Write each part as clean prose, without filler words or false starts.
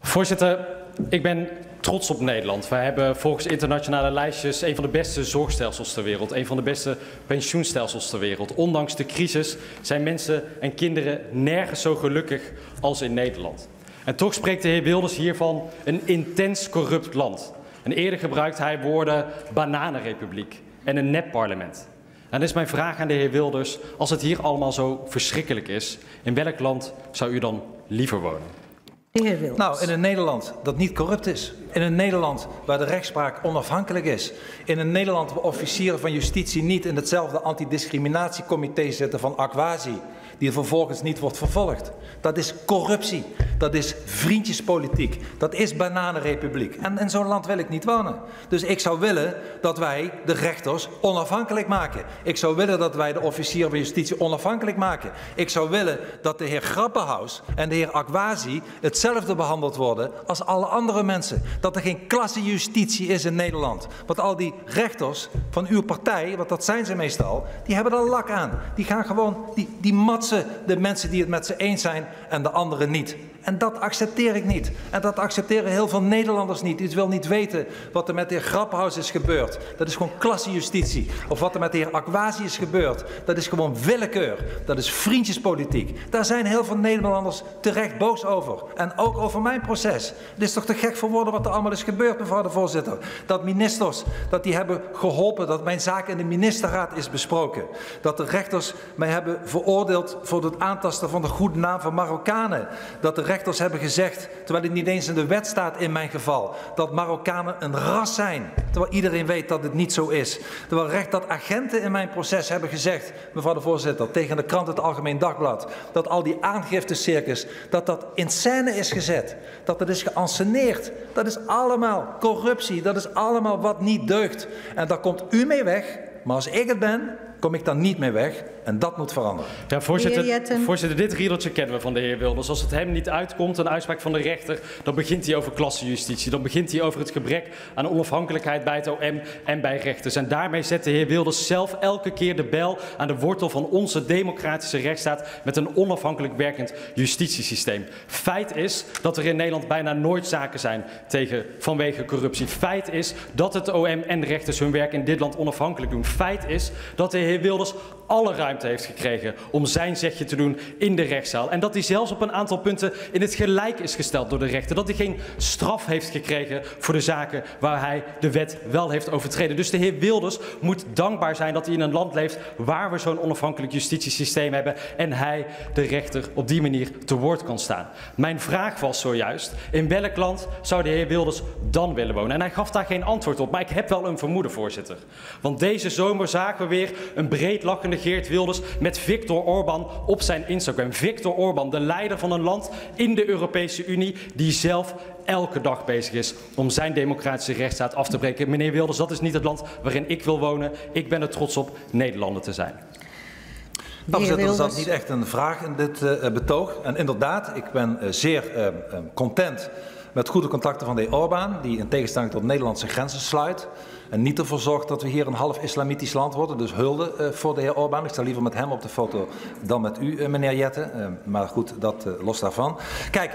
Voorzitter, ik ben trots op Nederland. Wij hebben volgens internationale lijstjes een van de beste zorgstelsels ter wereld, een van de beste pensioenstelsels ter wereld. Ondanks de crisis zijn mensen en kinderen nergens zo gelukkig als in Nederland. En toch spreekt de heer Wilders hier van een intens corrupt land. En eerder gebruikt hij woorden bananenrepubliek en een nepparlement. En dan is mijn vraag aan de heer Wilders, als het hier allemaal zo verschrikkelijk is, in welk land zou u dan liever wonen? De heer Wilders. Nou, in een Nederland dat niet corrupt is. In een Nederland waar de rechtspraak onafhankelijk is. In een Nederland waar officieren van justitie niet in hetzelfde antidiscriminatiecomité zitten van Aquasi, die vervolgens niet wordt vervolgd. Dat is corruptie. Dat is vriendjespolitiek. Dat is bananenrepubliek. En in zo'n land wil ik niet wonen. Dus ik zou willen dat wij de rechters onafhankelijk maken. Ik zou willen dat wij de officieren van justitie onafhankelijk maken. Ik zou willen dat de heer Grapperhaus en de heer Aquasi hetzelfde behandeld worden als alle andere mensen. Dat er geen klassejustitie is in Nederland. Want al die rechters van uw partij, want dat zijn ze meestal, die hebben er lak aan. Die gaan gewoon, die matsen de mensen die het met ze eens zijn en de anderen niet. En dat accepteer ik niet. En dat accepteren heel veel Nederlanders niet. U wil niet weten wat er met de heer Grapperhaus is gebeurd. Dat is gewoon klassejustitie. Of wat er met de heer Aquasi is gebeurd. Dat is gewoon willekeur. Dat is vriendjespolitiek. Daar zijn heel veel Nederlanders terecht boos over. En ook over mijn proces. Het is toch te gek voor woorden wat er allemaal is gebeurd, mevrouw de voorzitter. Dat ministers, dat die hebben geholpen, dat mijn zaak in de ministerraad is besproken. Dat de rechters mij hebben veroordeeld voor het aantasten van de goede naam van Marokkanen. Dat de rechters hebben gezegd, terwijl het niet eens in de wet staat in mijn geval, dat Marokkanen een ras zijn. Terwijl iedereen weet dat het niet zo is. Terwijl dat agenten in mijn proces hebben gezegd, mevrouw de voorzitter, tegen de krant Het Algemeen Dagblad, dat al die aangiftencircus, dat in scène is gezet. Dat het is geanceneerd. Dat is allemaal corruptie. Dat is allemaal wat niet deugt. En daar komt u mee weg. Maar als ik het ben, kom ik daar niet mee weg. En dat moet veranderen. Ja, voorzitter, dit riedeltje kennen we van de heer Wilders. Als het hem niet uitkomt, een uitspraak van de rechter, dan begint hij over klassenjustitie. Dan begint hij over het gebrek aan onafhankelijkheid bij het OM en bij rechters. En daarmee zet de heer Wilders zelf elke keer de bel aan de wortel van onze democratische rechtsstaat met een onafhankelijk werkend justitiesysteem. Feit is dat er in Nederland bijna nooit zaken zijn vanwege corruptie. Feit is dat het OM en de rechters hun werk in dit land onafhankelijk doen. Feit is dat de heer Wilders alle ruimte heeft gekregen om zijn zegje te doen in de rechtszaal. En dat hij zelfs op een aantal punten in het gelijk is gesteld door de rechter. Dat hij geen straf heeft gekregen voor de zaken waar hij de wet wel heeft overtreden. Dus de heer Wilders moet dankbaar zijn dat hij in een land leeft waar we zo'n onafhankelijk justitiesysteem hebben en hij, de rechter, op die manier te woord kan staan. Mijn vraag was zojuist, in welk land zou de heer Wilders dan willen wonen? En hij gaf daar geen antwoord op, maar ik heb wel een vermoeden, voorzitter. Want deze zomer zagen we weer een breed lachende Geert Wilders met Viktor Orbán op zijn Instagram. Viktor Orbán, de leider van een land in de Europese Unie die zelf elke dag bezig is om zijn democratische rechtsstaat af te breken. Meneer Wilders, dat is niet het land waarin ik wil wonen. Ik ben er trots op Nederlander te zijn. Nou, voorzitter, er zat niet echt een vraag in dit betoog. En inderdaad, ik ben zeer content met goede contacten van de heer Orbán, die in tegenstelling tot Nederlandse grenzen sluit. En niet ervoor zorgt dat we hier een half islamitisch land worden. Dus hulde voor de heer Orbán. Ik sta liever met hem op de foto dan met u, meneer Jette. Maar goed, dat los daarvan. Kijk,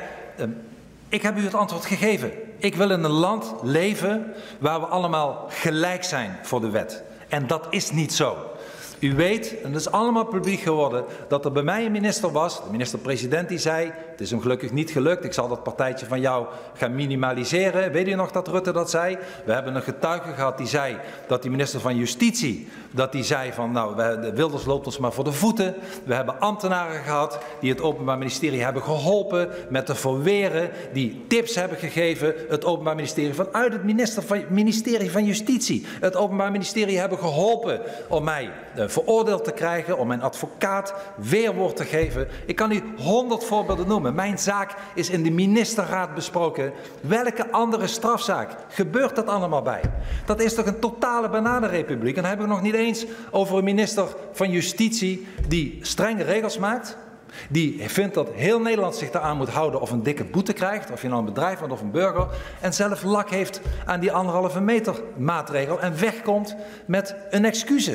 ik heb u het antwoord gegeven. Ik wil in een land leven waar we allemaal gelijk zijn voor de wet. En dat is niet zo. U weet, en dat is allemaal publiek geworden, dat er bij mij een minister was, de minister-president, die zei, het is hem gelukkig niet gelukt, ik zal dat partijtje van jou gaan minimaliseren. Weet u nog dat Rutte dat zei? We hebben een getuige gehad die zei dat die minister van Justitie, dat die zei van, nou, Wilders loopt ons maar voor de voeten. We hebben ambtenaren gehad die het Openbaar Ministerie hebben geholpen met te verweren, die tips hebben gegeven, het Openbaar Ministerie vanuit het ministerie van Justitie. Het Openbaar Ministerie hebben geholpen om mij veroordeeld te krijgen, om mijn advocaat weerwoord te geven. Ik kan u 100 voorbeelden noemen. Mijn zaak is in de ministerraad besproken. Welke andere strafzaak gebeurt dat allemaal bij? Dat is toch een totale bananenrepubliek? En dan hebben we nog niet eens over een minister van Justitie die strenge regels maakt. Die vindt dat heel Nederland zich daaraan moet houden of een dikke boete krijgt, of je nou een bedrijf bent of een burger, en zelf lak heeft aan die 1,5 meter maatregel en wegkomt met een excuses.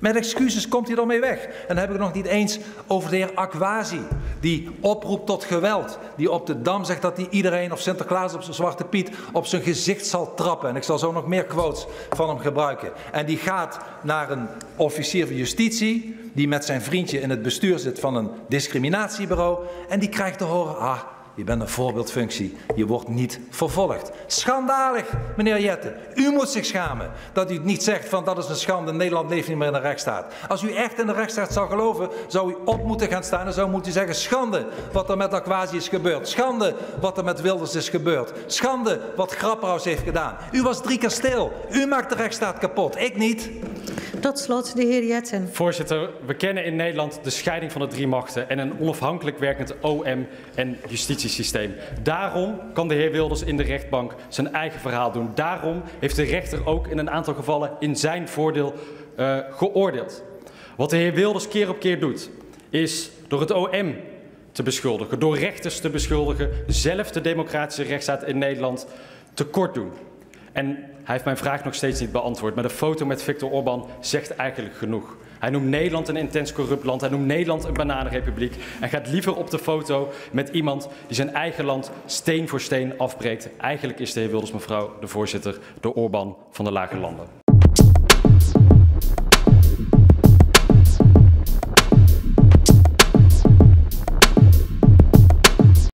Met excuses komt hij ermee weg. En dan heb ik het nog niet eens over de heer Akwazi, die oproept tot geweld. Die op de Dam zegt dat hij iedereen of Sinterklaas op zijn Zwarte Piet op zijn gezicht zal trappen. En ik zal zo nog meer quotes van hem gebruiken. En die gaat naar een officier van justitie, die met zijn vriendje in het bestuur zit van een discriminatiebureau. En die krijgt te horen, je bent een voorbeeldfunctie, je wordt niet vervolgd. Schandalig, meneer Jette. U moet zich schamen dat u niet zegt van dat is een schande, Nederland leeft niet meer in de rechtsstaat. Als u echt in de rechtsstaat zou geloven, zou u op moeten gaan staan en zou moeten zeggen, schande wat er met Akwazi is gebeurd. Schande wat er met Wilders is gebeurd. Schande wat Grapperhaus heeft gedaan. U was 3 keer stil. U maakt de rechtsstaat kapot, ik niet. Tot slot de heer Jetten. Voorzitter, we kennen in Nederland de scheiding van de 3 machten en een onafhankelijk werkend OM en justitiesysteem. Daarom kan de heer Wilders in de rechtbank zijn eigen verhaal doen. Daarom heeft de rechter ook in een aantal gevallen in zijn voordeel geoordeeld. Wat de heer Wilders keer op keer doet, is door het OM te beschuldigen, door rechters te beschuldigen, zelf de democratische rechtsstaat in Nederland tekort doen. En hij heeft mijn vraag nog steeds niet beantwoord, maar de foto met Viktor Orbán zegt eigenlijk genoeg. Hij noemt Nederland een intens corrupt land, hij noemt Nederland een bananenrepubliek en gaat liever op de foto met iemand die zijn eigen land steen voor steen afbreekt. Eigenlijk is de heer Wilders, mevrouw de voorzitter, de Orbán van de lage landen.